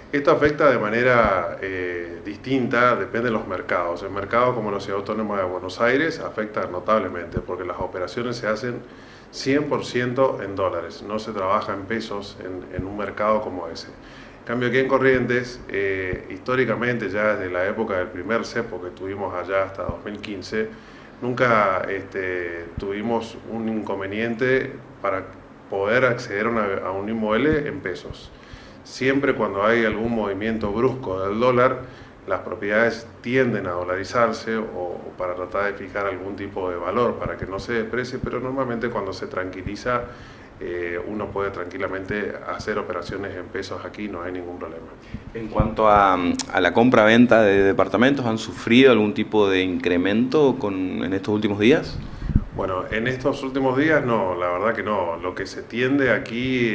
Esto afecta de manera distinta, depende de los mercados. El mercado como la Ciudad Autónoma de Buenos Aires afecta notablemente porque las operaciones se hacen 100% en dólares, no se trabaja en pesos en un mercado como ese. En cambio aquí en Corrientes, históricamente ya desde la época del primer cepo que tuvimos allá hasta 2015, nunca tuvimos un inconveniente para poder acceder a un inmueble en pesos. Siempre cuando hay algún movimiento brusco del dólar, las propiedades tienden a dolarizarse o para tratar de fijar algún tipo de valor para que no se desprecie, pero normalmente cuando se tranquiliza uno puede tranquilamente hacer operaciones en pesos aquí, no hay ningún problema. En cuanto a la compra-venta de departamentos, ¿han sufrido algún tipo de incremento en estos últimos días? Bueno, en estos últimos días no, la verdad que no. Lo que se tiende aquí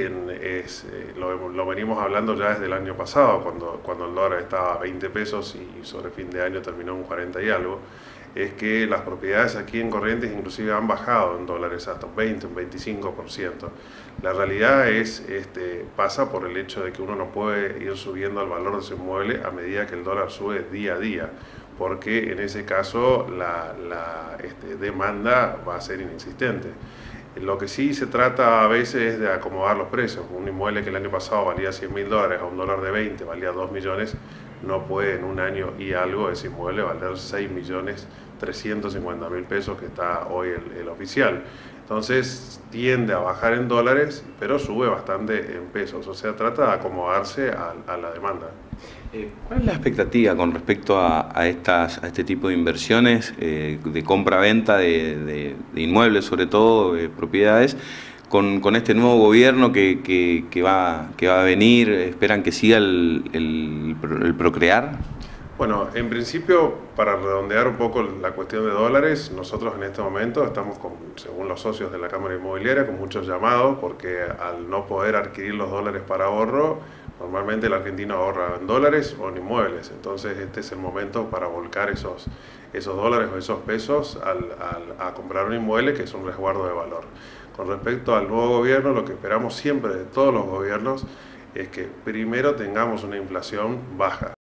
lo venimos hablando ya desde el año pasado, cuando el dólar estaba a 20 pesos y sobre fin de año terminó en 40 y algo, es que las propiedades aquí en Corrientes inclusive han bajado en dólares hasta un 20, un 25%. La realidad pasa por el hecho de que uno no puede ir subiendo el valor de su inmueble a medida que el dólar sube día a día, porque en ese caso la demanda va a ser inexistente. Lo que sí se trata a veces es de acomodar los precios. Un inmueble que el año pasado valía $100.000 a un dólar de 20, valía 2 millones, no puede en un año y algo ese inmueble valer 6.350.000 pesos que está hoy el oficial. Entonces tiende a bajar en dólares, pero sube bastante en pesos. O sea, trata de acomodarse a la demanda. ¿Cuál es la expectativa con respecto a este tipo de inversiones, de compra-venta de inmuebles, sobre todo propiedades, con este nuevo gobierno que va a venir? ¿Esperan que siga el procrear? Bueno, en principio, para redondear un poco la cuestión de dólares, nosotros en este momento estamos, según los socios de la Cámara Inmobiliaria, con muchos llamados, porque al no poder adquirir los dólares para ahorro, normalmente el argentino ahorra en dólares o en inmuebles. Entonces este es el momento para volcar esos dólares o esos pesos a comprar un inmueble, que es un resguardo de valor. Con respecto al nuevo gobierno, lo que esperamos siempre de todos los gobiernos es que primero tengamos una inflación baja.